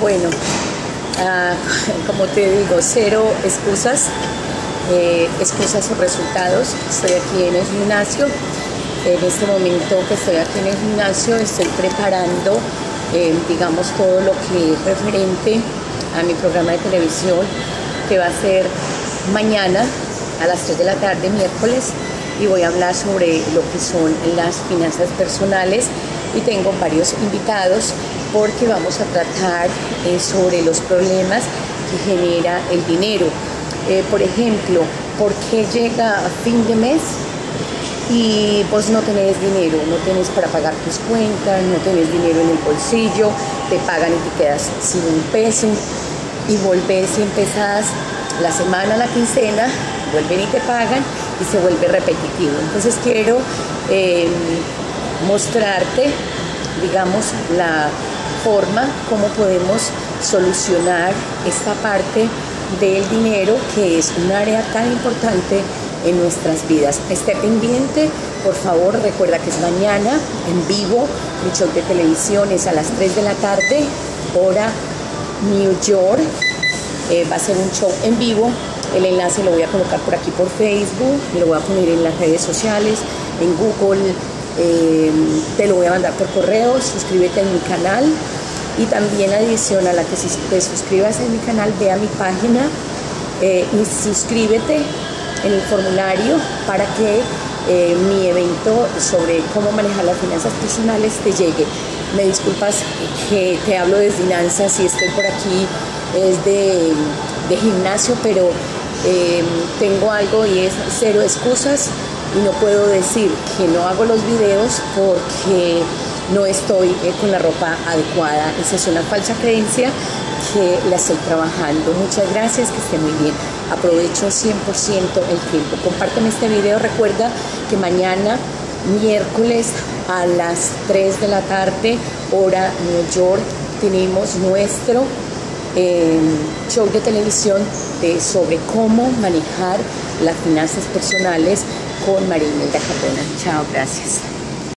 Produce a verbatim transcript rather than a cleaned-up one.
Bueno, uh, como te digo, cero excusas, eh, excusas o resultados. Estoy aquí en el gimnasio. En este momento que estoy aquí en el gimnasio estoy preparando, eh, digamos, todo lo que es referente a mi programa de televisión, que va a ser mañana a las tres de la tarde, miércoles, y voy a hablar sobre lo que son las finanzas personales, y tengo varios invitados porque vamos a tratar eh, sobre los problemas que genera el dinero. Eh, por ejemplo, ¿por qué llega a fin de mes y vos no tenés dinero? No tenés para pagar tus cuentas, no tenés dinero en el bolsillo, te pagan y te quedas sin un peso, y volvés y empezás la semana, la quincena, vuelven y te pagan y se vuelve repetitivo. Entonces quiero eh, mostrarte, digamos, la forma como podemos solucionar esta parte del dinero, que es un área tan importante en nuestras vidas. Esté pendiente, por favor. Recuerda que es mañana en vivo, mi show de televisión es a las tres de la tarde, hora New York. Eh, va a ser un show en vivo. El enlace lo voy a colocar por aquí por Facebook, y lo voy a poner en las redes sociales, en Google, eh, te lo voy a mandar por correo. Suscríbete en mi canal, y también adicional a que si te suscribas en mi canal, ve a mi página eh, y suscríbete en el formulario para que eh, mi evento sobre cómo manejar las finanzas personales te llegue. Me disculpas que te hablo de finanzas y estoy por aquí es de, de gimnasio, pero eh, tengo algo y es cero excusas, y no puedo decir que no hago los videos porque no estoy eh, con la ropa adecuada. Esa es una falsa creencia que la estoy trabajando. Muchas gracias, que esté muy bien. Aprovecho cien por ciento el tiempo. Compárteme este video. Recuerda que mañana, miércoles, a las tres de la tarde, hora New York, tenemos nuestro eh, show de televisión de, sobre cómo manejar las finanzas personales con María Imelda Cardona. Chao, gracias.